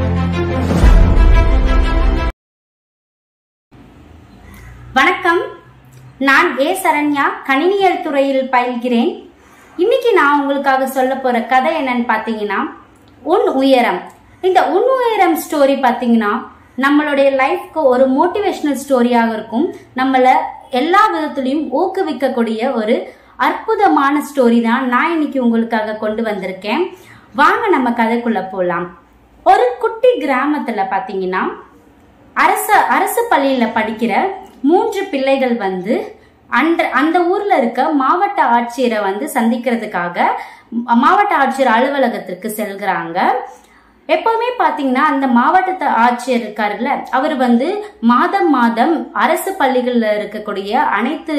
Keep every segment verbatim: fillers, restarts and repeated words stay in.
வணக்கம், நான் ஏ சரண்யா கணினியல் துறையில் பயில்கிறேன். இன்னைக்கு நான் உங்களுக்காக சொல்ல போற கதை என்னன்னு பாத்தீங்கன்னா உன் உயரம். இந்த உன் உயரம் ஸ்டோரி பாத்தீங்கன்னா நம்மளுடைய லைஃப்க்கு ஒரு மோட்டிவேஷனல் ஸ்டோரியாக இருக்கும். நம்மள எல்லா விதத்திலையும் ஊக்குவிக்கக்கூடிய ஒரு அற்புதமான ஸ்டோரி தான் நான் இன்னைக்கு உங்களுக்காக கொண்டு வந்திருக்கேன். வாங்க நம்ம கதைக்குள்ள போலாம். ஒரு குட்டி கிராமத்துல பாத்தீங்கன்னா அரச அரசு பள்ளியில படிக்கிற மூன்று பிள்ளைகள் வந்து அந்த அந்த ஊர்ல இருக்க மாவட்ட ஆட்சியரை வந்து சந்திக்கிறதுக்காக மாவட்ட ஆட்சியர் அலுவலகத்திற்கு செல்கிறாங்க. எப்பவுமே பாத்தீங்கன்னா அந்த மாவட்ட ஆட்சியர் இருக்காருல்ல, அவர் வந்து மாதம் மாதம் அரசு பள்ளிகள்ல இருக்கக்கூடிய அனைத்து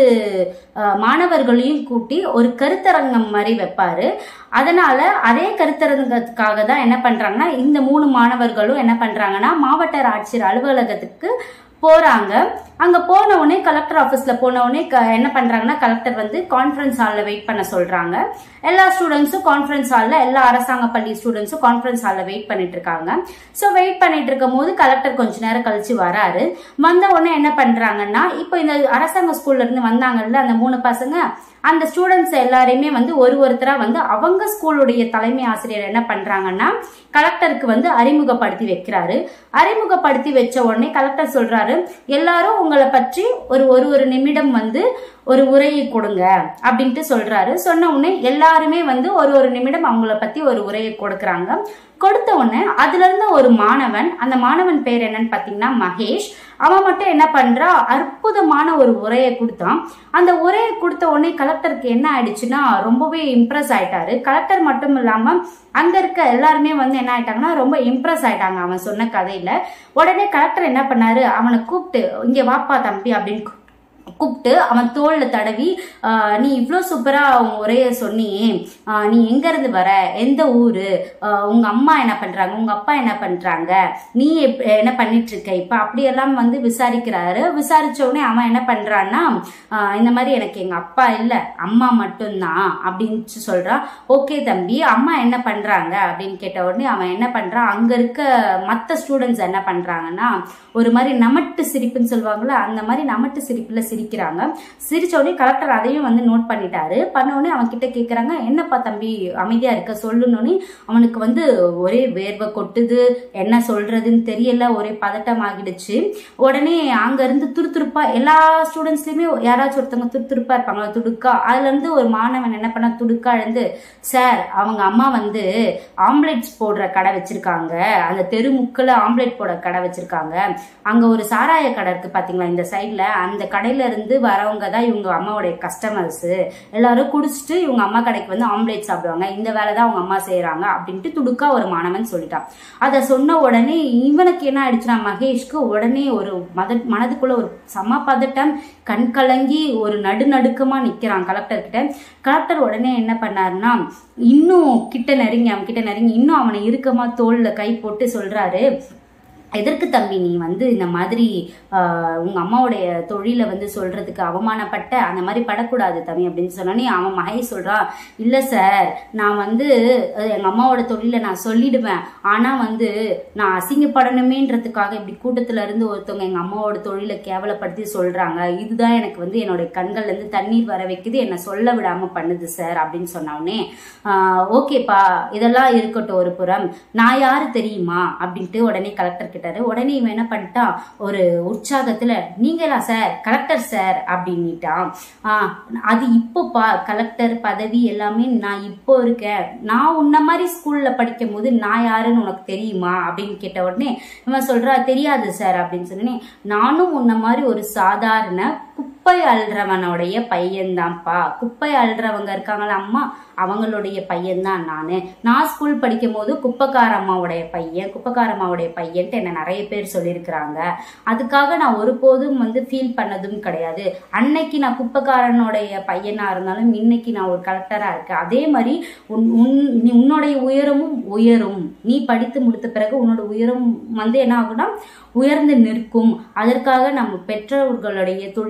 மாணவர்களையும் கூட்டி ஒரு கருத்தரங்கம் மாதிரி வைப்பாரு. அதனால அதே கருத்தரங்கத்துக்காக தான் என்ன பண்றாங்கன்னா இந்த மூணு மாணவர்களும் என்ன பண்றாங்கன்னா மாவட்ட ஆட்சியர் அலுவலகத்துக்கு போறாங்க. அங்க போன உடனே கலெக்டர் ஆபீஸ்ல போன உடனே என்ன பண்றாங்கன்னா கலெக்டர் வந்து கான்பரன்ஸ் ஹால்ல வெயிட் பண்ண சொல்றாங்க. எல்லா ஸ்டூடெண்ட்ஸும் கான்பரன்ஸ் ஹால்ல, எல்லா அரசாங்க பள்ளி ஸ்டூடெண்ட்ஸும் கான்பரன்ஸ் ஹால்ல வெயிட் பண்ணிட்டு இருக்காங்க. சோ வெயிட் பண்ணிட்டு இருக்கும் போது கலெக்டர் கொஞ்ச நேரம் கழிச்சு வராரு. வந்த உடனே என்ன பண்றாங்கன்னா இப்போ இந்த அரசாங்க ஸ்கூல்ல இருந்து வந்தாங்கல்ல அந்த மூணு பசங்க, அந்த ஸ்டூடெண்ட்ஸ் எல்லாரையுமே வந்து ஒரு ஒருத்தரா வந்து அவங்க ஸ்கூலுடைய தலைமை ஆசிரியர் என்ன பண்றாங்கன்னா கலெக்டருக்கு வந்து அறிமுகப்படுத்தி வைக்கிறாரு. அறிமுகப்படுத்தி வச்ச உடனே கலெக்டர் சொல்றாரு, எல்லாரும் உங்களை பற்றி ஒரு ஒரு ஒரு நிமிடம் வந்து ஒரு உரையை கொடுங்க அப்படின்ட்டு சொல்றாரு. சொன்ன உடனே எல்லாருமே வந்து ஒரு ஒரு நிமிடம் அவங்கள பத்தி ஒரு உரையை கொடுக்கறாங்க. கொடுத்த உடனே அதுல இருந்த ஒரு மாணவன், அந்த மாணவன் பேர் என்னன்னு பாத்தீங்கன்னா மகேஷ், அவன் மட்டும் என்ன பண்றா அற்புதமான ஒரு உரையை கொடுத்தான். அந்த உரையை கொடுத்த உடனே கலெக்டருக்கு என்ன ஆயிடுச்சுன்னா ரொம்பவே இம்ப்ரெஸ் ஆயிட்டாரு. கலெக்டர் மட்டும் இல்லாம அங்க இருக்க எல்லாருமே வந்து என்ன ஆயிட்டாங்கன்னா ரொம்ப இம்ப்ரெஸ் ஆயிட்டாங்க அவன் சொன்ன கதையில. உடனே கலெக்டர் என்ன பண்ணாரு, அவனை கூப்பிட்டு இங்க வாப்பா தம்பி அப்படின்னு கூப்பிட்டு அவன் தோல்ல தடவி, ஆஹ் நீ இவ்வளவு சூப்பரா உரைய சொன்னியே, ஆஹ் நீ எங்க இருந்து வர, எந்த ஊரு, உங்க அம்மா என்ன பண்றாங்க, உங்க அப்பா என்ன பண்றாங்க, நீ என்ன பண்ணிட்டு இருக்க இப்ப, அப்படியெல்லாம் வந்து விசாரிக்கிறாரு. விசாரிச்ச உடனே அவன் என்ன பண்றான்னா ஆஹ் இந்த மாதிரி எனக்கு எங்க அப்பா இல்ல அம்மா மட்டும்தான் அப்படின்னு சொல்றான். ஓகே தம்பி, அம்மா என்ன பண்றாங்க அப்படின்னு கேட்ட உடனே அவன் என்ன பண்றான், அங்க இருக்க மத்த ஸ்டூடெண்ட்ஸ் என்ன பண்றாங்கன்னா ஒரு மாதிரி நமட்டு சிரிப்புன்னு சொல்லுவாங்கல்ல, அந்த மாதிரி நமட்டு சிரிப்புல சிரிக்கிறாங்க. சிரிச்ச உடனே கலெக்டர் அதையும் வந்து நோட் பண்ணிட்டாரு. பண்ண உடனே அவன் கிட்ட கேக்குறாங்க, என்னப்பா தம்பி அமைதியா இருக்க சொல்லுன்னு. அவனுக்கு வந்து ஒரே வேர்வை கொட்டுது, என்ன சொல்றதுன்னு தெரியல, ஒரே பதட்டம் ஆகிடுச்சு. உடனே அங்க இருந்து துருத்துருப்பா எல்லா ஸ்டூடெண்ட்ஸ்லயுமே யாராச்சும் ஒருத்தவங்க துருத்துருப்பா இருப்பாங்க, துடுக்கா. அதுல இருந்து ஒரு மாணவன் என்ன பண்ண துடுக்கா இருந்து, சார் அவங்க அம்மா வந்து ஆம்லெட்ஸ் போடுற கடை வச்சிருக்காங்க, அந்த தெருமுக்குல ஆம்லெட் போடுற கடை வச்சிருக்காங்க, அங்க ஒரு சாராய கடை இருக்கு பாத்தீங்களா இந்த சைட்ல, அந்த கடையில இருந்து வரவங்க தான் இவங்க அம்மாவுடைய கஸ்டமர்ஸ், எல்லாரும் குடிச்சிட்டு இவங்க அம்மா கடைக்கு வந்து ஆம்லேட் சாப்பிடுவாங்க, இந்த வேலை தான் அவங்க அம்மா செய்யறாங்க அப்படின்ட்டு துடுக்கா ஒரு மாணவன் சொல்லிட்டான். அத சொன்ன உடனே இவனுக்கு என்ன ஆயிடுச்சுன்னா மகேஷ்க்கு உடனே ஒரு மத மனதுக்குள்ள ஒரு சம பதட்டம், கண் கலங்கி ஒரு நடுநடுக்கமா நிக்கிறான் கலெக்டர் கிட்ட. கலெக்டர் உடனே என்ன பண்ணாருன்னா இன்னும் கிட்ட நெருங்கி அவன் கிட்ட நெருங்கி இன்னும் அவனை இறுக்கமா தோல்ல கை போட்டு சொல்றாரு, எதற்கு தம்பி நீ வந்து இந்த மாதிரி ஆஹ் உங்க அம்மாவுடைய தொழில வந்து சொல்றதுக்கு அவமானப்பட்ட, அந்த மாதிரி படக்கூடாது தம்பி அப்படின்னு சொன்னோன்னே அவன் மகேஷ் சொல்றான், இல்ல சார் நான் வந்து எங்க அம்மாவோட தொழில நான் சொல்லிடுவேன், ஆனா வந்து நான் அசிங்கப்படணுமேன்றதுக்காக இப்படி கூட்டத்துல இருந்து ஒருத்தவங்க எங்க அம்மாவோட தொழிலை கேவலப்படுத்தி சொல்றாங்க, இதுதான் எனக்கு வந்து என்னுடைய கண்கள்ல இருந்து தண்ணீர் வர வைக்குது, என்னை சொல்ல விடாம பண்ணுது சார் அப்படின்னு சொன்னோடனே ஆஹ் ஓகேப்பா இதெல்லாம் இருக்கட்டும் ஒரு புறம், நான் யாரு தெரியுமா அப்படின்ட்டு உடனே கலெக்டர் கிட்டாரு. உடனே இவன் என்ன பண்ணிட்டான் ஒரு உற்சாகத்துல, நீங்களா சார் கலெக்டர் சார் அப்படின்னுட்டான். ஆஹ் அது இப்போப்பா கலெக்டர் பதவி எல்லாமே நான் இப்போ இருக்கேன், நான் உன்ன மாதிரி ஸ்கூல்ல படிக்கும் போது நான் யாருன்னு உனக்கு தெரியுமா அப்படின்னு கேட்ட உடனே இவன் சொல்றா, தெரியாது சார் அப்படின்னு சொன்னே, நானும் உன்ன மாதிரி ஒரு சாதாரண குப்பை அல்றவனுடைய பையன்தான்ப்பா, குப்பை அல்றவங்க இருக்காங்களா அம்மா, அவங்களுடைய பையன்தான் நானு. நான் ஸ்கூல் படிக்கும் போது குப்பைக்கார அம்மாவுடைய பையன் குப்பைக்கார அம்மாவுடைய பையன்ட்டு என்ன நிறைய பேர் சொல்லியிருக்கிறாங்க. அதுக்காக நான் ஒருபோதும் வந்து ஃபீல் பண்ணதும் கிடையாது. அன்னைக்கு நான் குப்பைக்காரனுடைய பையனா இருந்தாலும் இன்னைக்கு நான் ஒரு கலெக்டரா இருக்கேன். அதே மாதிரி உன் உன்னுடைய உயரமும் உயரும். நீ படித்து முடித்த பிறகு உன்னோட உயரம் வந்து என்ன ஆகும்னா உயர்ந்து நிற்கும். அதற்காக நம்ம பெற்றோர்களுடைய தொழிலை வந்து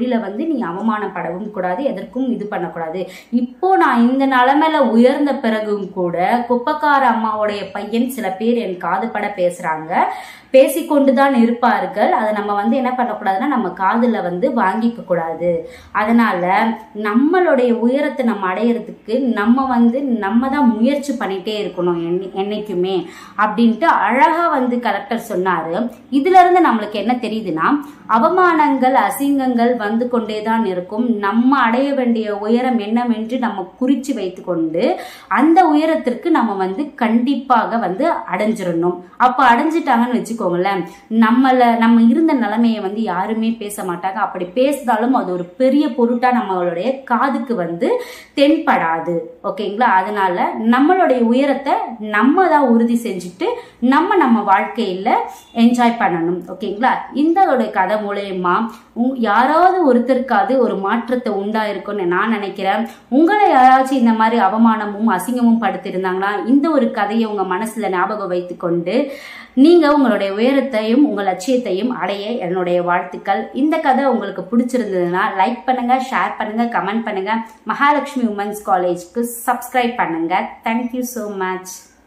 நீ அவமானப்படவும் கூடாது, எதற்கும் இது பண்ணக்கூடாது. இப்போ நான் இந்த நிலைமையில உயர்ந்த பிறகும் கூட குப்பக்கார அம்மாவுடைய பையன் சில பேர் என் காதுபட பேசுறாங்க, பேசிக்கொண்டுதான் இருப்பார்கள். அதை நம்ம வந்து என்ன பண்ணக்கூடாதுன்னா நம்ம காதுல வந்து வாங்கிக்க கூடாது. அதனால நம்மளுடைய உயரத்தை நம்ம அடையிறதுக்கு நம்ம வந்து நம்ம தான் முயற்சி பண்ணிட்டே இருக்கணும் என்னைக்குமே அப்படின்ட்டு அழகா வந்து கலெக்டர் சொன்னாரு. இதுல இருந்து நம்மளுக்கு என்ன தெரியுதுன்னா, அவமானங்கள் அசிங்கங்கள் வந்து கொண்டேதான் இருக்கும். நம்ம அடைய வேண்டிய உயரம் என்னவென்று நம்ம குறிச்சு வைத்து கொண்டு அந்த உயரத்திற்கு நம்ம வந்து கண்டிப்பாக வந்து அடைஞ்சிடணும். அப்ப அடைஞ்சிட்டாங்கன்னு வச்சுக்கோங்களேன், நம்மள நம்ம இருந்த நிலைமையை வந்து யாருமே பேச மாட்டாங்க. அப்படி பேசினாலும் அது ஒரு பெரிய பொருட்டா நம்மளுடைய காதுக்கு வந்து தென்படாது. ஓகேங்களா? அதனால நம்மளுடைய உயரத்தை நம்ம தான் உறுதி செஞ்சுட்டு நம்ம நம்ம வாழ்க்கையில என்ஜாய் பண்ணணும். ஓகேங்களா? இந்த கதை மூலயமா யாராவது ஒருத்தருக்காவது ஒரு மாற்றத்தை உண்டாயிருக்கும்னு நான் நினைக்கிறேன். உங்களை யாராச்சும் இந்த மாதிரி அவமானமும் அசிங்கமும் படுத்திருந்தாங்கன்னா இந்த ஒரு கதையை உங்க மனசுல ஞாபகம் வைத்து கொண்டு நீங்க உங்களுடைய உயரத்தையும் உங்கள் லட்சியத்தையும் அடைய என்னுடைய வாழ்த்துக்கள். இந்த கதை உங்களுக்கு பிடிச்சிருந்ததுன்னா லைக் பண்ணுங்க, ஷேர் பண்ணுங்க, கமெண்ட் பண்ணுங்க. மகாலட்சுமி உமன்ஸ் காலேஜ்க்கு சப்ஸ்கிரைப் பண்ணுங்க. Thank you so much.